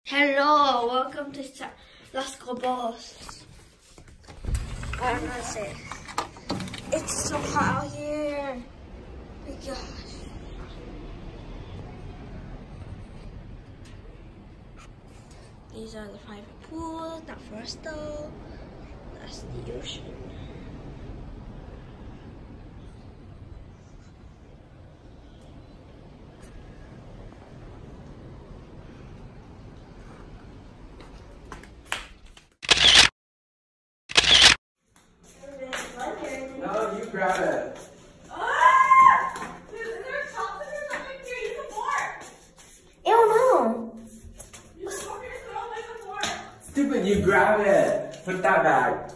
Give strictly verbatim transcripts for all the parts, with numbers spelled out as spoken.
Hello, welcome to Las Cabos. I don't know how to say it. It's so hot out here. Oh my gosh. These are the private pools, not for us though. That's the ocean. No, you grab it. Ah! Is there a chocolate or something here? Use a fork. Ew, no. Use a fork or sit on like a fork. Stupid, you grab it. Put that back.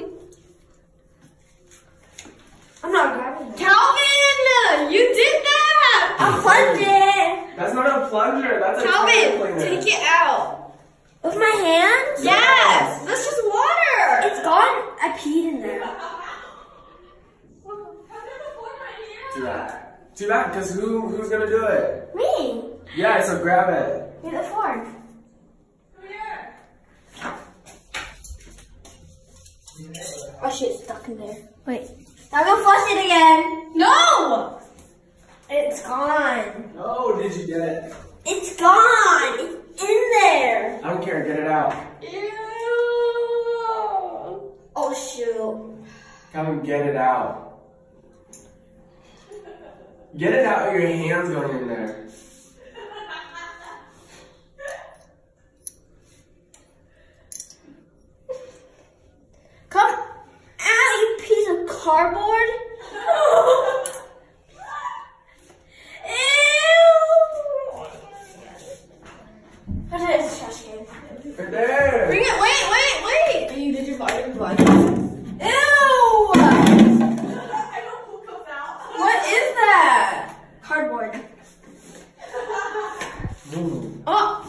I'm not grabbing it. Calvin, you did that. I plunged it. That's not a plunger. That's a Calvin, toilet cleaner. take it out. With my hands? Yes, that's just water. It's gone. I peed in there. Too bad. Too bad, because who, who's going to do it? Me. Yeah, so grab it. Get the fork. Come here. Oh shit, it's stuck in there. Wait. I'm gonna flush it again. No. It's gone. No, did you get it? It's gone. It's in there. I don't care, get it out. Ew. Oh shoot. Come and get it out. Get it out with your hands going in there. Come out, you piece of cardboard. Ew. Where's the trash can? Right there. Bring it. Wait, wait, wait. You did your volume blood. Ew. I don't poop goes out. What is that? Cardboard. Mm. Oh.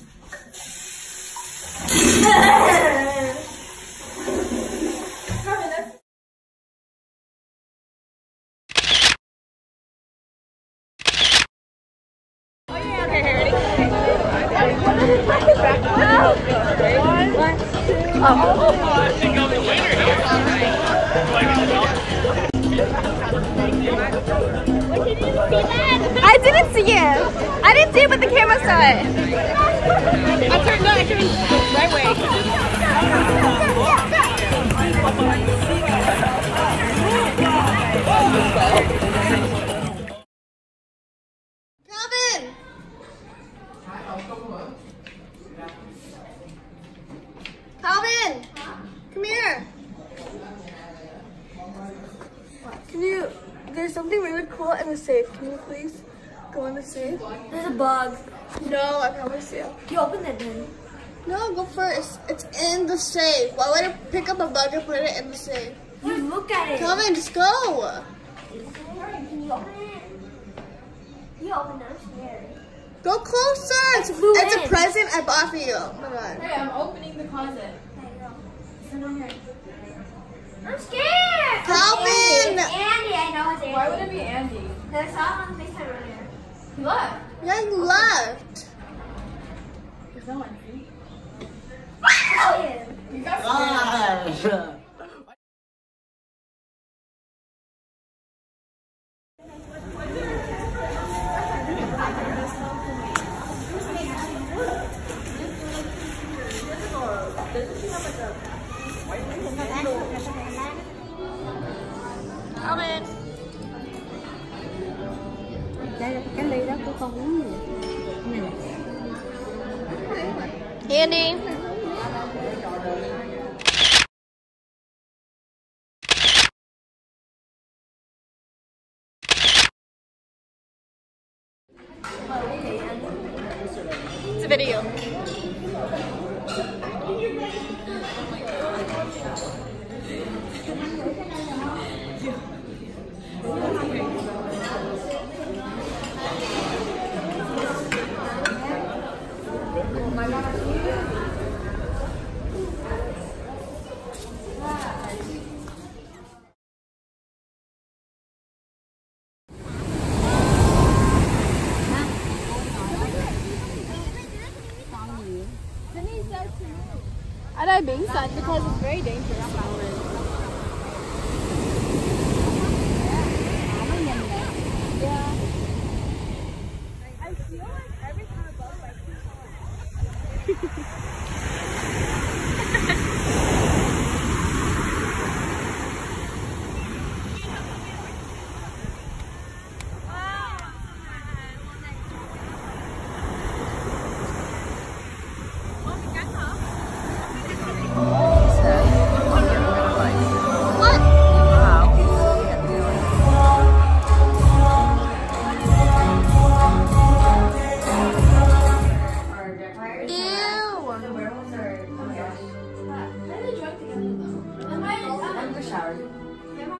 I didn't see it. I didn't see it, but the camera saw it. I turned no, I turned right way. Calvin. Calvin, come here. Can you? There's something really cool in the safe. Can you please go in the safe? There's a bug. No, I promise you. You open it then. No, go first. It's in the safe. Why would I pick up a bug and put it in the safe? You look at it. Calvin, just go. Can you open it? You open it. I'm scared. Go closer. It's, Flew it's a in. present I bought for you. Oh my god. Hey, I'm opening the closet. There you go. Sit on here. I'm scared. Calvin. It's Andy. Andy, I know it's Andy. Why would it be Andy? I saw him on FaceTime earlier. He left. Yeah, you left. There's no one. See? Oh yeah. You got scared. Calvin. Đây là cái ly đó của con uống nhiều. Andy. It's a video. con gì vậy? I like being sad because it's very dangerous. Yeah. I feel like every time I go, like